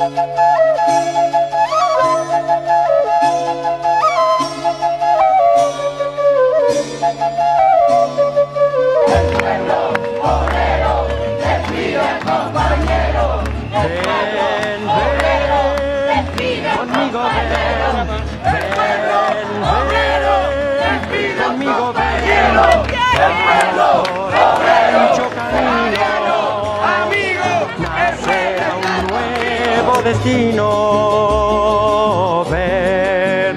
Destino, ven,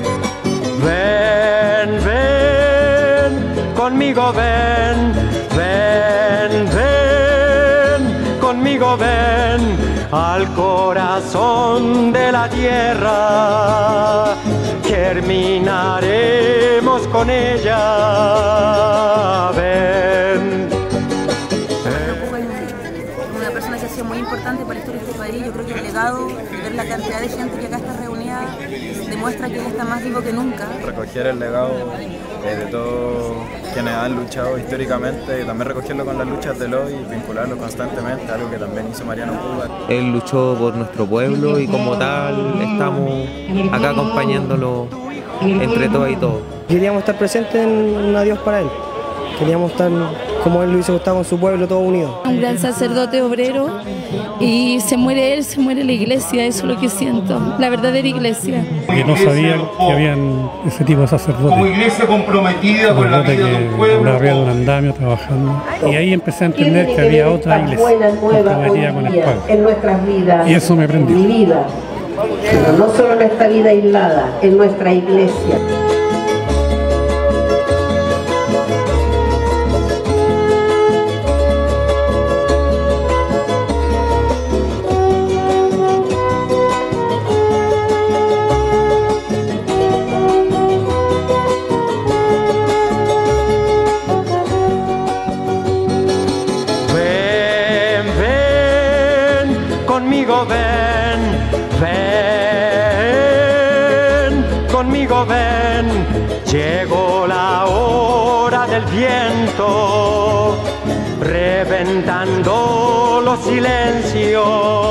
ven, ven, conmigo ven, ven, ven, conmigo ven, al corazón de la tierra, germinaremos con ella, ven. Una persona que ha sido muy importante para la historia de este país. Yo creo que el legado, ver la cantidad de gente que acá está reunida, demuestra que él está más vivo que nunca. Recoger el legado de todos quienes han luchado históricamente y también recogerlo con las luchas de hoy y vincularlo constantemente, algo que también hizo Mariano Puga. Él luchó por nuestro pueblo y como tal estamos acá acompañándolo entre todos y todos. Queríamos estar presentes en un adiós para él. Queríamos estar como él lo hubiese gustado con su pueblo, todo unido. Un gran sacerdote obrero y se muere él, se muere la iglesia, eso es lo que siento, la verdadera iglesia. Que no sabían que habían ese tipo de sacerdotes. Como iglesia comprometida con la vida del pueblo. Arriba de un andamio trabajando. Y ahí empecé a entender que había otra iglesia comprometida con el pueblo. En nuestras vidas. Y eso me prendió. Mi vida. Pero no solo en esta vida aislada, en nuestra iglesia. Conmigo ven, ven, conmigo ven, llegó la hora del viento, reventando los silencios,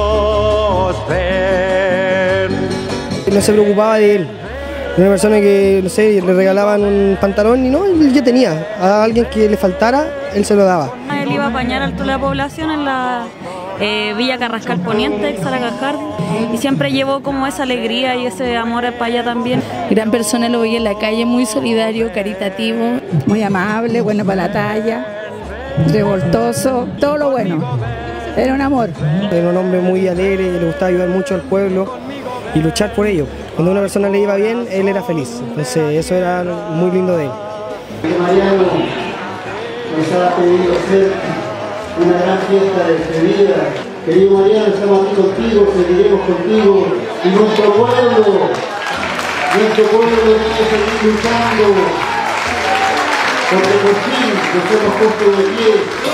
ven. No se preocupaba de él, era una persona que, no sé, le regalaban un pantalón y no, él ya tenía, a alguien que le faltara, él se lo daba. Él iba a apañar a toda la población en la Villa Carrascal Poniente, Exaragajard, y siempre llevó como esa alegría y ese amor para allá también. Gran persona, lo veía en la calle, muy solidario, caritativo. Muy amable, bueno para la talla, revoltoso, todo lo bueno. Era un amor. Era un hombre muy alegre, le gustaba ayudar mucho al pueblo y luchar por ello. Cuando a una persona le iba bien, él era feliz. Entonces eso era muy lindo de él. Mariano nos ha pedido hacer una gran fiesta de despedida. Querido Mariano, estamos aquí contigo, seguiremos contigo y nuestro pueblo debe seguir luchando porque por fin nos hemos puesto de pie.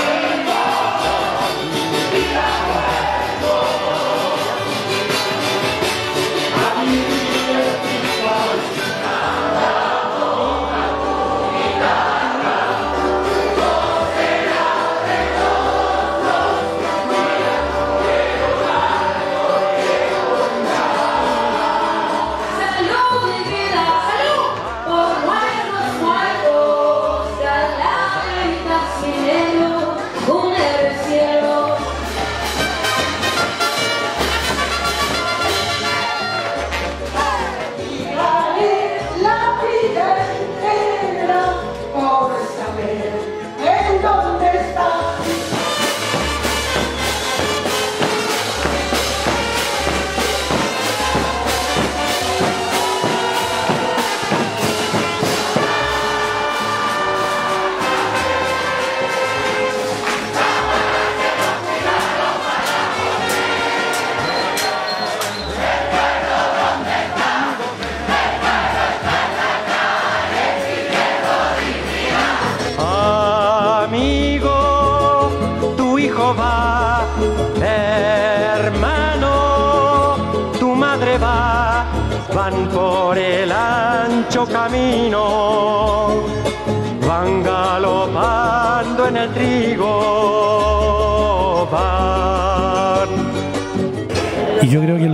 Va, hermano, tu madre va, van por el ancho camino, van galopando en el trigo, van. Y yo creo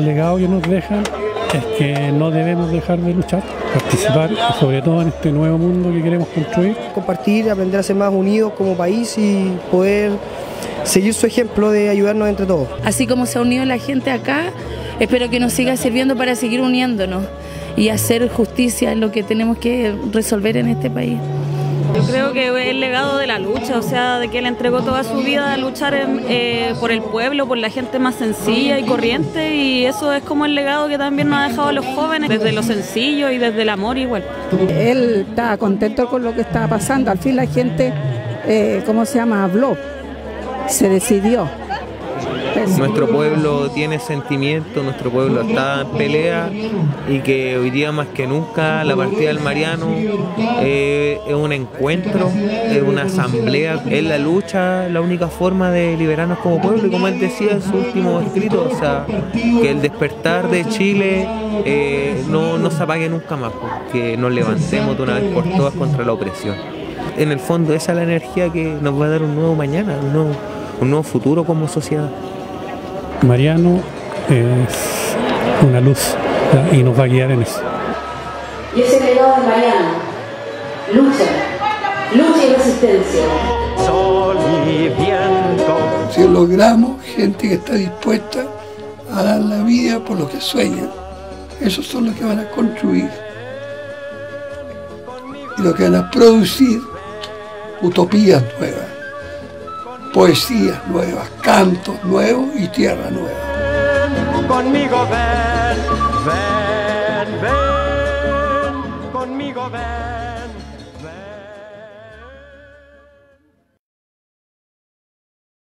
legado que nos dejan es que no debemos dejar de luchar, participar, sobre todo en este nuevo mundo que queremos construir. Compartir, aprender a ser más unidos como país y poder seguir su ejemplo de ayudarnos entre todos. Así como se ha unido la gente acá, espero que nos siga sirviendo para seguir uniéndonos y hacer justicia en lo que tenemos que resolver en este país. Yo creo que es el legado de la lucha, o sea, de que él entregó toda su vida a luchar por el pueblo, por la gente más sencilla y corriente, y eso es como el legado que también nos ha dejado a los jóvenes, desde lo sencillo y desde el amor igual. Él estaba contento con lo que estaba pasando, al fin la gente, habló, se decidió. Nuestro pueblo tiene sentimiento, nuestro pueblo está en pelea y que hoy día más que nunca la partida del Mariano es un encuentro, es una asamblea, es la lucha, la única forma de liberarnos como pueblo y como él decía en su último escrito, o sea, que el despertar de Chile no se apague nunca más, que nos levantemos de una vez por todas contra la opresión. En el fondo esa es la energía que nos va a dar un nuevo mañana, un nuevo futuro como sociedad. Mariano es una luz, ¿ya? Y nos va a guiar en eso. Y ese legado de Mariano, lucha y resistencia. Sol y viento. Si logramos gente que está dispuesta a dar la vida por lo que sueñan, esos son los que van a construir y los que van a producir utopías nuevas, poesías nuevas, cantos nuevos y tierra nueva. Conmigo ven, ven, ven.